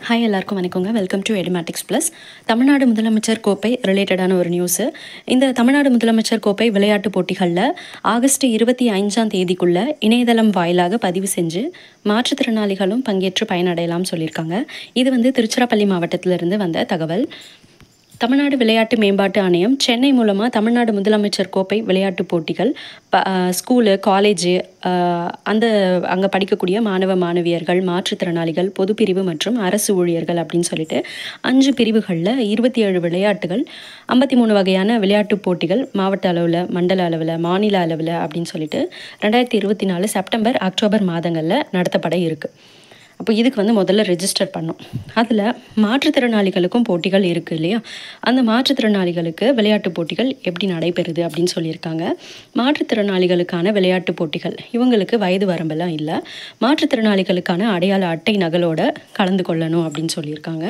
Hi எல்லாருக்கும் வணக்கங்க. Welcome to Edumatics plus. Tamil Nadu முதலமைச்சர் கோப்பை ரிலேட்டடான ஒரு நியூஸு. இந்த தமிழ்நாடு முதலமைச்சர் கோப்பை விளையாட்டுப் போட்டிகளில் ஆகஸ்ட் 25ஆம் தேதிக்குள்ளே இணையதளம் வாயிலாக பதிவு செஞ்சு மாற்றுத்திறனாளிகளும் பங்கேற்று பயனடையலாம்னு சொல்லியிருக்காங்க. இது திருச்சிராப்பள்ளி மாவட்டத்திலிருந்து வந்த தகவல். தமிழ்நாடு விளையாட்டு மேம்பாட்டு ஆணையம் சென்னை மூலமாக தமிழ்நாடு முதலமைச்சர் கோப்பை விளையாட்டுப் போட்டிகள் ஸ்கூலு, காலேஜு, அங்கே படிக்கக்கூடிய மாணவ மாணவியர்கள், மாற்றுத்திறனாளிகள், பொதுப்பிரிவு மற்றும் அரசு ஊழியர்கள் அப்படின்னு சொல்லிட்டு 5 பிரிவுகளில் 27 விளையாட்டுகள், 53 வகையான விளையாட்டுப் போட்டிகள் மாவட்ட அளவில், மண்டல அளவில், மாநில அளவில் அப்படின்னு சொல்லிட்டு 2024 செப்டம்பர், அக்டோபர் மாதங்களில் நடத்தப்பட இருக்குது. அப்போ இதுக்கு முதல்ல ரெஜிஸ்டர் பண்ணோம். அதில் மாற்றுத்திறனாளிகளுக்கும் போட்டிகள் இருக்குது இல்லையா? அந்த மாற்றுத்திறனாளிகளுக்கு விளையாட்டுப் போட்டிகள் எப்படி நடைபெறுது அப்படின்னு சொல்லியிருக்காங்க. மாற்றுத்திறனாளிகளுக்கான விளையாட்டுப் போட்டிகள் இவங்களுக்கு வயது வரம்பெல்லாம் இல்லை. மாற்றுத்திறனாளிகளுக்கான அடையாள அட்டை நகலோட கலந்து கொள்ளணும் அப்படின்னு சொல்லியிருக்காங்க.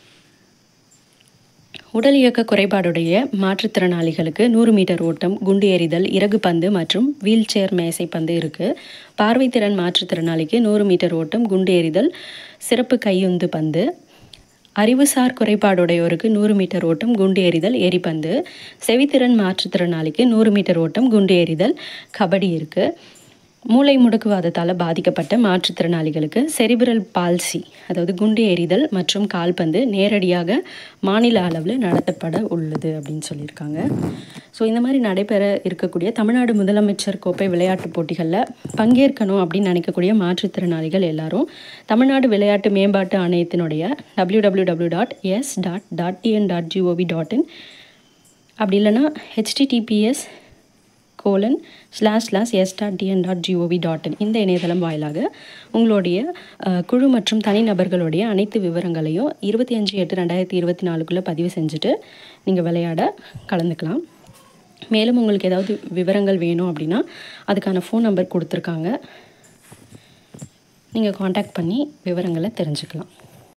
உடல் இயக்க குறைபாடுடைய மாற்றுத்திறனாளிகளுக்கு 100 மீட்டர் ஓட்டம், குண்டு எறிதல், இறகு பந்து மற்றும் வீல் சேர் மேசைப்பந்து இருக்குது. பார்வைத்திறன் மாற்றுத்திறனாளிக்கு 100 மீட்டர் ஓட்டம், குண்டு எறிதல், சிறப்பு கையுந்து பந்து. அறிவுசார் குறைபாடுடையோருக்கு 100 மீட்டர் ஓட்டம், குண்டு எறிதல், எரிபந்து. செவித்திறன் மாற்றுத்திறனாளிக்கு 100 மீட்டர் ஓட்டம், குண்டு எறிதல், கபடி இருக்குது. மூளை முடக்குவாதத்தால் பாதிக்கப்பட்ட மாற்றுத்திறனாளிகளுக்கு செரிபிரல் பால்சி, அதாவது குண்டு எறிதல் மற்றும் கால்பந்து நேரடியாக மாநில அளவில் நடத்தப்பட உள்ளது அப்படின்னு சொல்லியிருக்காங்க. ஸோ இந்த மாதிரி நடைபெற இருக்கக்கூடிய தமிழ்நாடு முதலமைச்சர் கோப்பை விளையாட்டுப் போட்டிகளில் பங்கேற்கணும் அப்படின்னு நினைக்கக்கூடிய மாற்றுத்திறனாளிகள் எல்லாரும் தமிழ்நாடு விளையாட்டு மேம்பாட்டு ஆணையத்தினுடைய www.s.tn.gov.in அப்படி இல்லைன்னா https://s.tn.gov.in இந்த இணையதளம் வாயிலாக உங்களுடைய குழு மற்றும் தனிநபர்களுடைய அனைத்து விவரங்களையும் 25/8/2024 பதிவு செஞ்சுட்டு நீங்கள் விளையாட கலந்துக்கலாம். மேலும் உங்களுக்கு ஏதாவது விவரங்கள் வேணும் அப்படின்னா அதுக்கான ஃபோன் நம்பர் கொடுத்துருக்காங்க. நீங்கள் காண்டாக்ட் பண்ணி விவரங்களை தெரிஞ்சுக்கலாம்.